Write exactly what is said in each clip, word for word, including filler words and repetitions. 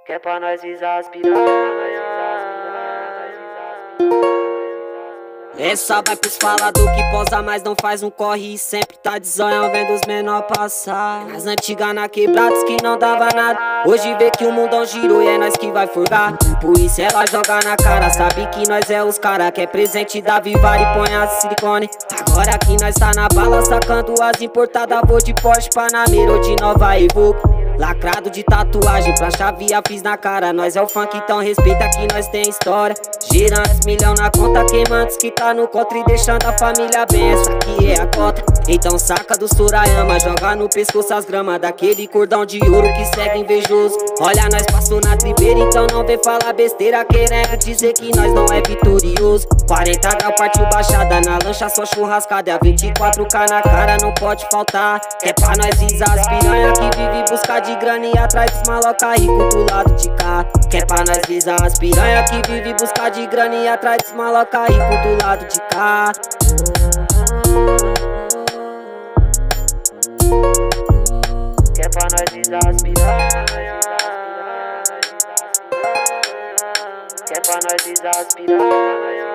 Que é pra nós visar as piranha. Essa vai pros falador que posa, mas não faz um corre e sempre tá de zonhão vendo os menor passar. As antigas na quebradas que não dava nada, hoje vê que o mundão girou e é nós que vai furgar. Por isso ela joga na cara, sabe que nós é os cara, que é presente da Vivar e põe a silicone. Agora que nós tá na bala sacando as importadas, vou de Porsche, Panamera ou de Nova Evoco. Lacrado de tatuagem, pra chavia fiz na cara. Nós é o funk, então respeita que nós tem história. Girantes, milhão na conta, queimantes que tá no contra e deixando a família bem. Essa aqui é a cota, então saca do Sorayama, joga no pescoço as gramas daquele cordão de ouro que segue invejoso. Olha, nós passou na tribeira, então não vem falar besteira querendo dizer que nós não é vitorioso. Quarenta graus partiu baixada, na lancha só churrascada, é a vinte e quatro K na cara, não pode faltar. É pra nós visar as piranha que vive buscar de grana e atrás dos maloca rico do lado de cá. Que é pra nós visar as piranha que vive buscar de grana e atrás dos maloca rico do lado de cá. Que é pra nós visar as piranha. Que é pra nós visar as piranha.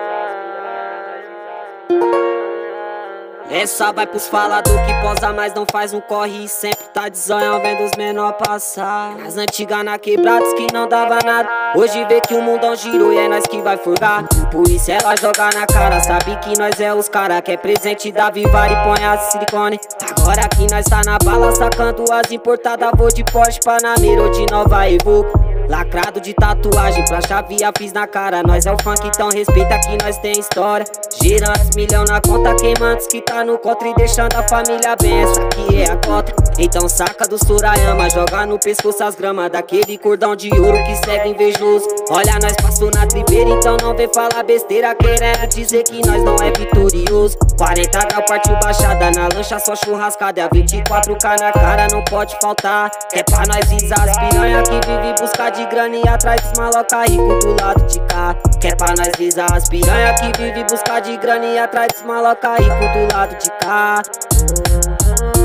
Essa vai pros falador que posa, mas não faz um corre e sempre tá de zonhão vendo os menor passar. As antigas na quebradas que não dava nada, hoje vê que o mundão girou e é nós que vai furgar. Por isso ela joga na cara, sabe que nós é os cara, que é presente da Vivar e põe a silicone. Agora que nós tá na bala sacando as importadas, vou de Porsche, Panamera ou de Nova Evoco. Lacrado de tatuagem, pra chavia fiz na cara. Nós é o funk, então respeita que nós tem história. Girantes, milhão na conta, queimantes que tá no contra e deixando a família bem. Essa aqui é a cota, então saca do Sorayama, joga no pescoço as gramas daquele cordão de ouro que segue invejoso. Olha, nós passou na tribeira, então não vem falar besteira querendo dizer que nós não é vitorioso. Quarenta graus partiu baixada, na lancha só churrascada, é a vinte e quatro K na cara, não pode faltar. É pra nós visar as piranha que vive buscar de grana e atrás dos maloca rico do lado de cá. Que é pra nós visar as piranha que vive buscar de grana e atrás dos maloca rico do lado de cá.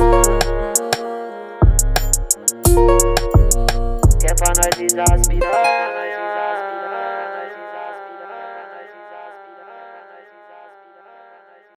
Que é pra nós visar as piranha.